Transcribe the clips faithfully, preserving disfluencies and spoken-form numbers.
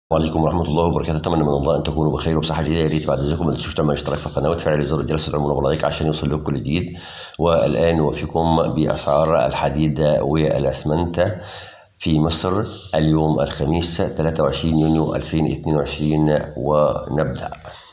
وعليكم ورحمة الله وبركاته. أتمنى من الله أن تكونوا بخير وبصحة جيدة. يا ريت بعد إذنكم ما تنسوش تعملوا اشتراك في القناة وتفعلوا زر الجرس وتعملوا لايك عشان يوصل لكم كل جديد. والآن نوفيكم بأسعار الحديد والأسمنت في مصر اليوم الخميس ثلاثة وعشرين يونيو ألفين واثنين وعشرين، ونبدأ.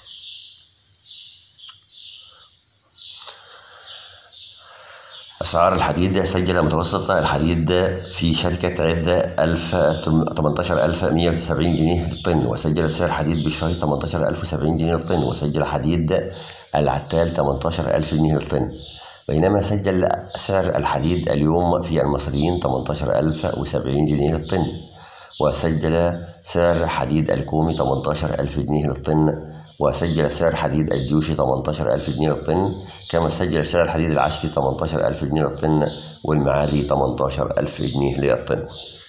أسعار الحديد. سجل متوسط الحديد في شركة عدة ثمانية عشر ألف ومئة وسبعين جنيه للطن، وسجل سعر الحديد بالشهر ثمانية عشر ألف وسبعين جنيه للطن، وسجل حديد العتال ثمانية عشر ألف جنيه للطن. بينما سجل سعر الحديد اليوم في المصريين ثمانية عشر ألف وسبعين جنيه للطن، وسجل سعر حديد الكومي ثمانية عشر ألف جنيه للطن، وسجل سعر حديد الجوشي ثمانية عشر ألف جنيه للطن. كما سجل سعر الحديد العشري ثمانية عشر ألف جنيه للطن، والمعادي ثمانية عشر ألف جنيه للطن.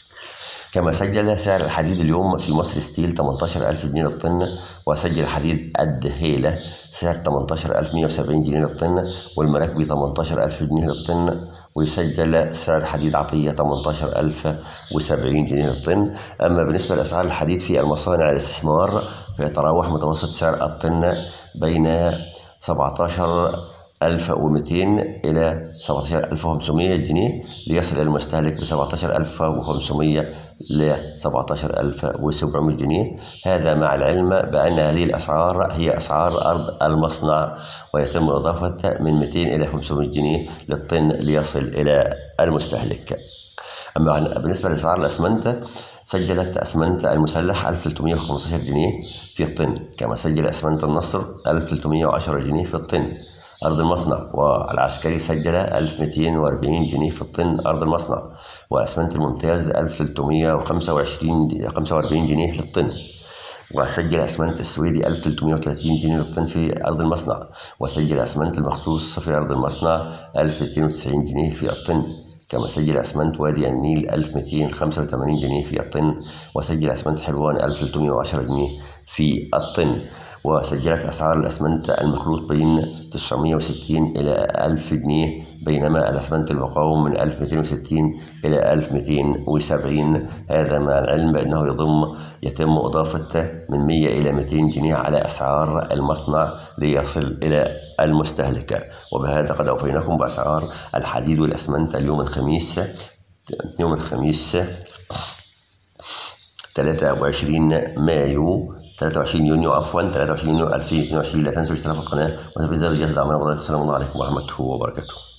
كما سجل سعر الحديد اليوم في مصر ستيل ثمانية عشر ألف جنيه للطن، وسجل حديد الدهيلة سعر ثمانية عشر ألف ومئة وسبعين جنيه للطن، والمراكبي ثمانية عشر ألف جنيه للطن، ويسجل سعر حديد عطية ثمانية عشر ألف وسبعين جنيه للطن. أما بالنسبة لأسعار الحديد في المصانع الاستثمار فيتراوح متوسط سعر الطن بين سبعة عشر ألف ومئتين إلى سبعة عشر ألف وخمسمئة جنيه، ليصل إلى المستهلك ب سبعة عشر ألف وخمسمئة ل سبعة عشر ألف وسبعمئة جنيه. هذا مع العلم بأن هذه الأسعار هي أسعار أرض المصنع، ويتم إضافة من مئتين إلى خمسمئة جنيه للطن ليصل إلى المستهلك. أما بالنسبة لأسعار الأسمنت، سجلت أسمنت المسلح ألف وثلاثمئة وخمسة عشر جنيه في الطن، كما سجل أسمنت النصر ألف وثلاثمئة وعشرة جنيه في الطن أرض المصنع، والعسكري سجل ألف ومئتين وأربعين جنيه في الطن أرض المصنع، وأسمنت الممتاز ألف وثلاثمئة وخمسة وأربعين جنيه للطن، وسجل أسمنت السويدي ألف وثلاثمئة وثلاثين جنيه للطن في أرض المصنع، وسجل أسمنت المخصوص في أرض المصنع ألف ومئتين وتسعين جنيه في الطن. كما سجل أسمنت وادي النيل ألف ومئتين وخمسة وثمانين جنيه في الطن، وسجل أسمنت حلوان ألف وثلاثمئة وعشرة جنيه في الطن. وسجلت أسعار الأسمنت المخلوط بين تسعمئة وستين إلى ألف جنيه، بينما الأسمنت المقاوم من ألف ومئتين وستين إلى ألف ومئتين وسبعين. هذا مع العلم بأنه يضم يتم إضافة من مئة إلى مئتين جنيه على أسعار المصنع ليصل إلى المستهلك. وبهذا قد أوفيناكم بأسعار الحديد والأسمنت اليوم الخميس يوم الخميس ثلاثة وعشرين مايو ثلاثة وعشرين يونيو عفوا ثلاثة وعشرين يونيو ألفين واثنين وعشرين. لا تنسوا الاشتراك في القناة وتفعيل زر الجرس دعمنا. السلام عليكم ورحمة الله وبركاته.